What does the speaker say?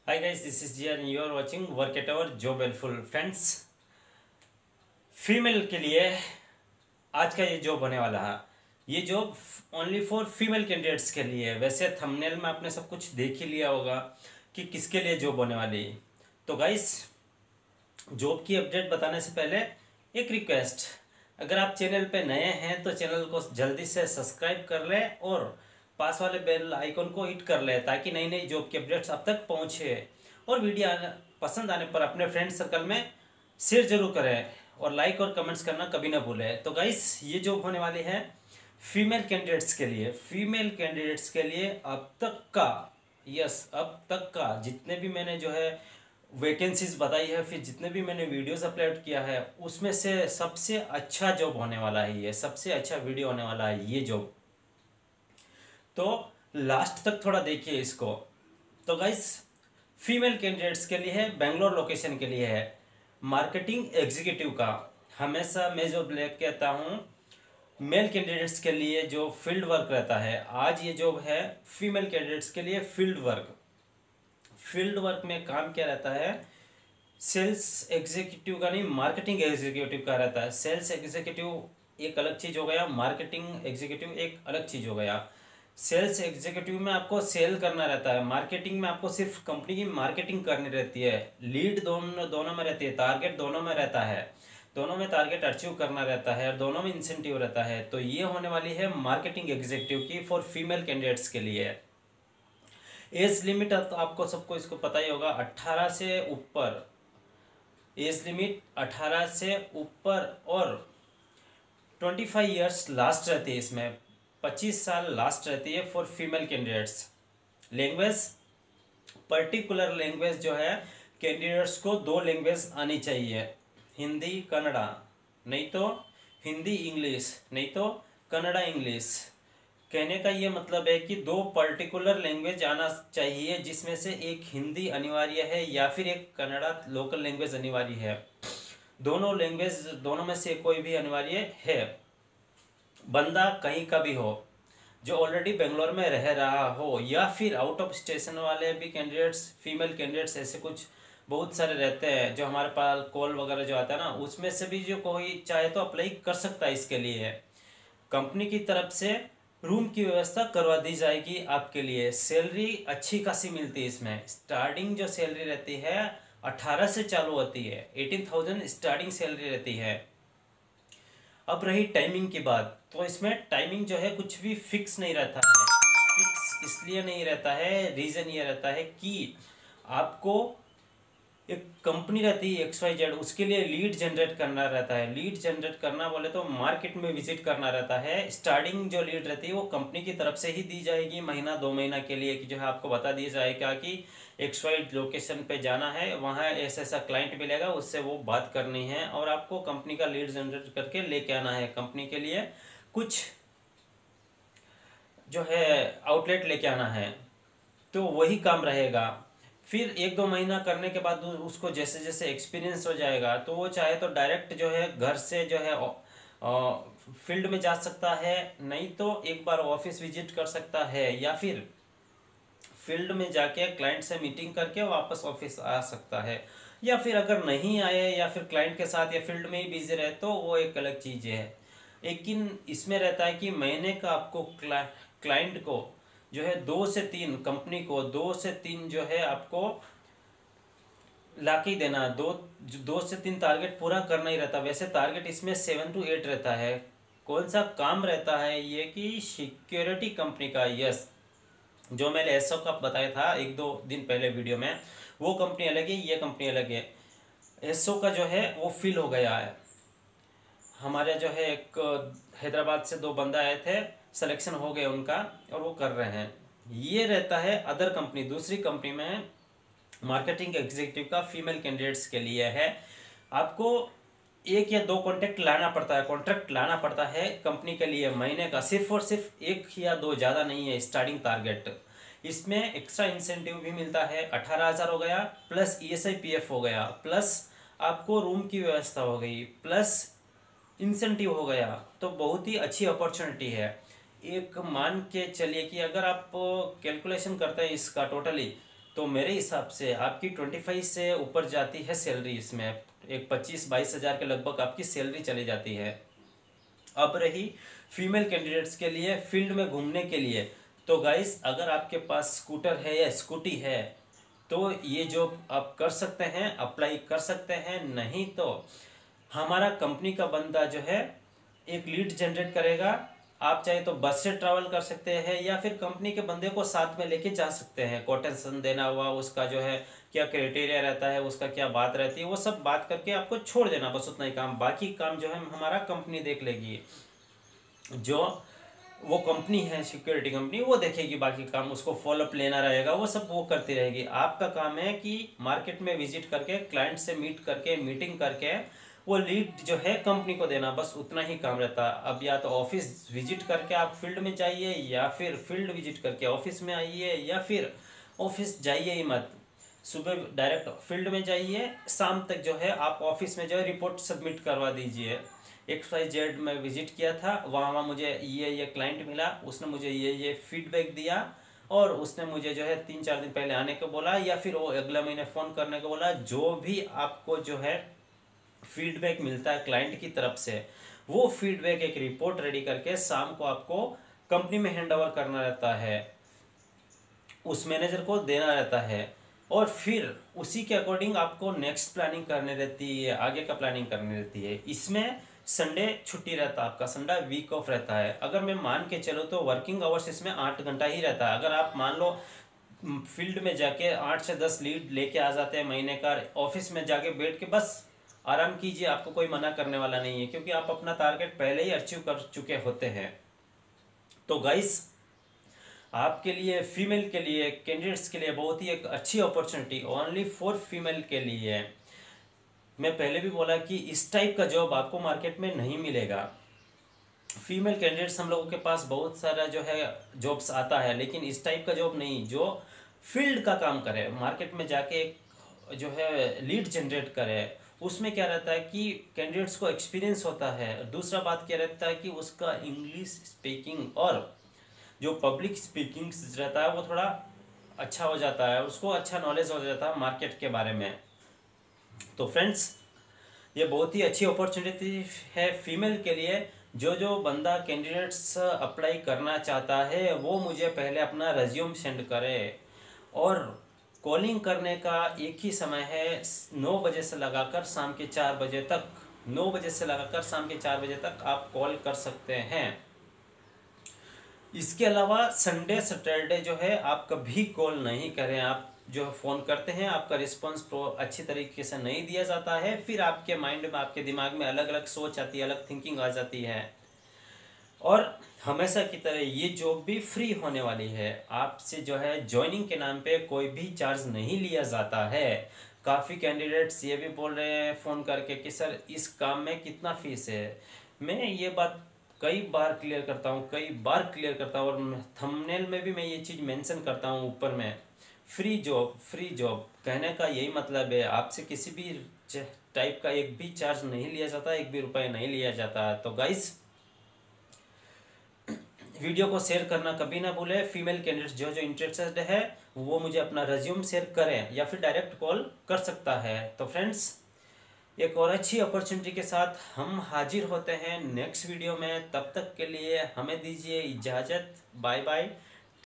Hi guys, this is Jian. You are watching Work at Our Job Helpful. Friends, female के लिए आज का ये जॉब होने वाला है। ये job only for female candidates के लिए है। वैसे थंबनेल में आपने सब कुछ देख ही लिया होगा कि किसके लिए जॉब होने वाली है। तो गाइस, जॉब की अपडेट बताने से पहले एक रिक्वेस्ट, अगर आप चैनल पे नए हैं तो चैनल को जल्दी से सब्सक्राइब कर लें और पास वाले बेल आइकन को हिट कर लें ताकि नई नई जॉब की अपडेट्स आप तक पहुंचे। और वीडियो पसंद आने पर अपने फ्रेंड सर्कल में शेयर जरूर करें और लाइक और कमेंट्स करना कभी ना भूलें। तो गाइस, ये जॉब होने वाली है फीमेल कैंडिडेट्स के लिए। फीमेल कैंडिडेट्स के लिए अब तक का, यस, अब तक का जितने भी मैंने जो है वैकेंसीज बताई है, फिर जितने भी मैंने वीडियोस अपलोड किया है, उसमें से सबसे अच्छा जॉब होने वाला है ये, सबसे अच्छा वीडियो होने वाला है ये जॉब। तो लास्ट तक थोड़ा देखिए इसको। तो गाइस, फीमेल कैंडिडेट्स के लिए है, बेंगलोर लोकेशन के लिए है, मार्केटिंग एग्जीक्यूटिव का। हमेशा मैं जो लेके आता हूँ मेल कैंडिडेट्स के लिए जो फील्ड वर्क रहता है, आज ये जॉब है फीमेल कैंडिडेट्स के लिए फील्ड वर्क। फील्ड वर्क में काम क्या रहता है, सेल्स एग्जीक्यूटिव का नहीं, मार्केटिंग एग्जीक्यूटिव का रहता है। सेल्स एग्जीक्यूटिव एक अलग चीज़ हो गया, मार्केटिंग एग्जीक्यूटिव एक अलग चीज़ हो गया। सेल्स एग्जीक्यूटिव में आपको सेल करना रहता है, मार्केटिंग में आपको सिर्फ कंपनी की मार्केटिंग करनी रहती है। लीड दोनों दोनों में रहती है, टारगेट दोनों में रहता है, दोनों में टारगेट अचीव करना रहता है और दोनों में इंसेंटिव रहता है। तो ये होने वाली है मार्केटिंग एग्जीक्यूटिव की फॉर फीमेल कैंडिडेट्स के लिए। एज लिमिट तो आपको सबको इसको पता ही होगा, 18 से ऊपर एज लिमिट, 18 से ऊपर, और 25 ईयर्स लास्ट रहती है इसमें, 25 साल लास्ट रहती है for female candidates. Language, particular language जो है कैंडिडेट्स को 2 लैंग्वेज आनी चाहिए, हिंदी कन्नड़ा, नहीं तो हिंदी इंग्लिश, नहीं तो कन्नड़ा इंग्लिश। कहने का ये मतलब है कि 2 पर्टिकुलर लैंग्वेज आना चाहिए, जिसमें से एक हिंदी अनिवार्य है या फिर एक कन्नड़ा लोकल लैंग्वेज अनिवार्य है। दोनों लैंग्वेज, दोनों में से कोई भी अनिवार्य है। बंदा कहीं का भी हो, जो ऑलरेडी बेंगलोर में रह रहा हो, या फिर आउट ऑफ स्टेशन वाले भी कैंडिडेट्स, फीमेल कैंडिडेट्स ऐसे कुछ बहुत सारे रहते हैं जो हमारे पास कॉल वगैरह जो आता है ना, उसमें से भी जो कोई चाहे तो अप्लाई कर सकता है इसके लिए। कंपनी की तरफ से रूम की व्यवस्था करवा दी जाएगी आपके लिए। सैलरी अच्छी खासी मिलती है इसमें। स्टार्टिंग जो सैलरी रहती है 18 से चालू होती है, 18,000 स्टार्टिंग सैलरी रहती है। अब रही टाइमिंग की बात, तो इसमें टाइमिंग जो है कुछ भी फिक्स नहीं रहता है। फिक्स इसलिए नहीं रहता है, रीज़न ये रहता है कि आपको एक कंपनी रहती है XYZ, उसके लिए लीड जनरेट करना रहता है। लीड जनरेट करना बोले तो मार्केट में विजिट करना रहता है। स्टार्टिंग जो लीड रहती है वो कंपनी की तरफ से ही दी जाएगी, महीना 2 महीना के लिए, कि जो है आपको बता दिया जाएगा कि XY लोकेशन पे जाना है, वहाँ ऐसा ऐसा क्लाइंट मिलेगा, उससे वो बात करनी है और आपको कंपनी का लीड जनरेट करके लेके आना है। कंपनी के लिए कुछ जो है आउटलेट लेके आना है, तो वही काम रहेगा। फिर 1-2 महीना करने के बाद उसको जैसे जैसे एक्सपीरियंस हो जाएगा, तो वो चाहे तो डायरेक्ट जो है घर से जो है फील्ड में जा सकता है, नहीं तो एक बार ऑफिस विजिट कर सकता है, या फिर फील्ड में जाके क्लाइंट से मीटिंग करके वापस ऑफिस आ सकता है। या फिर अगर नहीं आए या फिर क्लाइंट के साथ या फील्ड में ही बिजी रहे तो वो एक अलग चीज़ है। लेकिन इसमें रहता है कि महीने का आपको क्लाइंट को जो है 2 से 3, कंपनी को 2 से 3 जो है आपको लाके ही देना, 2 से 3 टारगेट पूरा करना ही रहता है। वैसे टारगेट इसमें 7 to 8 रहता है। कौन सा काम रहता है ये कि सिक्योरिटी कंपनी का, यस, जो मैंने एसओ का बताया था 1-2 दिन पहले वीडियो में, वो कंपनी अलग है, ये कंपनी अलग है। एसओ का जो है वो फिल हो गया है। हमारे जो है एक हैदराबाद से 2 बंदा आए थे, सिलेक्शन हो गया उनका और वो कर रहे हैं। ये रहता है अदर कंपनी, दूसरी कंपनी में मार्केटिंग एग्जीक्यूटिव का फीमेल कैंडिडेट्स के लिए है। आपको 1 या 2 कॉन्ट्रैक्ट लाना पड़ता है, कॉन्ट्रैक्ट लाना पड़ता है कंपनी के लिए महीने का, सिर्फ और सिर्फ 1 या 2, ज़्यादा नहीं है स्टार्टिंग टारगेट। इसमें एक्स्ट्रा इंसेंटिव भी मिलता है, 18,000 हो गया, प्लस ESI PF हो गया, प्लस आपको रूम की व्यवस्था हो गई, प्लस इंसेंटिव हो गया। तो बहुत ही अच्छी अपॉर्चुनिटी है। एक मान के चलिए कि अगर आप कैलकुलेशन करते हैं इसका टोटली, तो मेरे हिसाब से आपकी 25 से ऊपर जाती है सैलरी, इसमें एक 25-22 हज़ार के लगभग आपकी सैलरी चली जाती है। अब रही फीमेल कैंडिडेट्स के लिए फील्ड में घूमने के लिए, तो गाइस अगर आपके पास स्कूटर है या स्कूटी है तो ये जॉब आप कर सकते हैं, अप्लाई कर सकते हैं। नहीं तो हमारा कंपनी का बंदा जो है एक लीड जनरेट करेगा। आप चाहे तो बस से ट्रैवल कर सकते हैं या फिर कंपनी के बंदे को साथ में लेके जा सकते हैं। कोटेशन देना हुआ, उसका जो है क्या क्राइटेरिया रहता है, उसका क्या बात रहती है, वो सब बात करके आपको छोड़ देना, बस उतना ही काम। बाकी काम जो है हमारा कंपनी देख लेगी। जो वो कंपनी है सिक्योरिटी कंपनी, वो देखेगी बाकी काम, उसको फॉलोअप लेना रहेगा, वो सब वो करती रहेगी। आपका काम है कि मार्केट में विजिट करके, क्लाइंट से मीट करके, मीटिंग करके वो लीड जो है कंपनी को देना, बस उतना ही काम रहता है। अब या तो ऑफिस विजिट करके आप फील्ड में जाइए, या फिर फील्ड विजिट करके ऑफिस में आइए, या फिर ऑफिस जाइए ही मत, सुबह डायरेक्ट फील्ड में जाइए, शाम तक जो है आप ऑफिस में जो है रिपोर्ट सबमिट करवा दीजिए। XYZ में विजिट किया था, वहाँ मुझे ये क्लाइंट मिला, उसने मुझे ये फीडबैक दिया, और उसने मुझे जो है 3-4 दिन पहले आने को बोला, या फिर वो अगले महीने फ़ोन करने को बोला। जो भी आपको जो है फीडबैक मिलता है क्लाइंट की तरफ से, वो फीडबैक एक रिपोर्ट रेडी करके शाम को आपको कंपनी में हैंड ओवर करना रहता है, उस मैनेजर को देना रहता है, और फिर उसी के अकॉर्डिंग आपको नेक्स्ट प्लानिंग करनी रहती है, आगे का प्लानिंग करनी रहती है। इसमें संडे छुट्टी रहता है, आपका संडे वीक ऑफ रहता है। अगर मैं मान के चलो तो वर्किंग आवर्स इसमें 8 घंटा ही रहता है। अगर आप मान लो फील्ड में जाके 8 से 10 लीड लेके आ जाते हैं महीने का, ऑफिस में जाके बैठ के बस आराम कीजिए, आपको कोई मना करने वाला नहीं है, क्योंकि आप अपना टारगेट पहले ही अचीव कर चुके होते हैं। तो गाइस आपके लिए, फीमेल के लिए, कैंडिडेट्स के लिए बहुत ही एक अच्छी अपॉर्चुनिटी ओनली फॉर फीमेल के लिए है। मैं पहले भी बोला कि इस टाइप का जॉब आपको मार्केट में नहीं मिलेगा। फीमेल कैंडिडेट्स हम लोगों के पास बहुत सारा जो है जॉब्स आता है, लेकिन इस टाइप का जॉब नहीं, जो फील्ड का काम करे, मार्केट में जाके एक जो है लीड जनरेट करे। उसमें क्या रहता है कि कैंडिडेट्स को एक्सपीरियंस होता है। दूसरा बात क्या रहता है कि उसका इंग्लिश स्पीकिंग और जो पब्लिक स्पीकिंग रहता है वो थोड़ा अच्छा हो जाता है, उसको अच्छा नॉलेज हो जाता है मार्केट के बारे में। तो फ्रेंड्स, ये बहुत ही अच्छी अपॉर्चुनिटी है फीमेल के लिए। जो जो बंदा कैंडिडेट्स अप्लाई करना चाहता है वो मुझे पहले अपना रिज्यूम सेंड करे, और कॉलिंग करने का एक ही समय है, 9 बजे से लगाकर शाम के 4 बजे तक। 9 बजे से लगाकर शाम के 4 बजे तक आप कॉल कर सकते हैं। इसके अलावा संडे सैटरडे जो है आप कभी कॉल नहीं करें। आप जो फ़ोन करते हैं आपका रिस्पांस अच्छी तरीके से नहीं दिया जाता है, फिर आपके माइंड में, आपके दिमाग में अलग अलग सोच आती है, अलग थिंकिंग आ जाती है। और हमेशा की तरह ये जॉब भी फ्री होने वाली है। आपसे जो है ज्वाइनिंग के नाम पे कोई भी चार्ज नहीं लिया जाता है। काफ़ी कैंडिडेट्स ये भी बोल रहे हैं फ़ोन करके कि सर इस काम में कितना फीस है। मैं ये बात कई बार क्लियर करता हूँ, कई बार क्लियर करता हूँ, और थंबनेल में भी मैं ये चीज़ मेंशन करता हूँ ऊपर में। फ्री जॉब, फ्री जॉब कहने का यही मतलब है, आपसे किसी भी टाइप का एक भी चार्ज नहीं लिया जाता, एक भी रुपये नहीं लिया जाता। तो गाइस, वीडियो को शेयर करना कभी ना भूलें। फीमेल कैंडिडेट्स जो जो इंटरेस्टेड है वो मुझे अपना रिज्यूम शेयर करें, या फिर डायरेक्ट कॉल कर सकता है। तो फ्रेंड्स, एक और अच्छी अपॉर्चुनिटी के साथ हम हाजिर होते हैं नेक्स्ट वीडियो में। तब तक के लिए हमें दीजिए इजाज़त। Bye bye.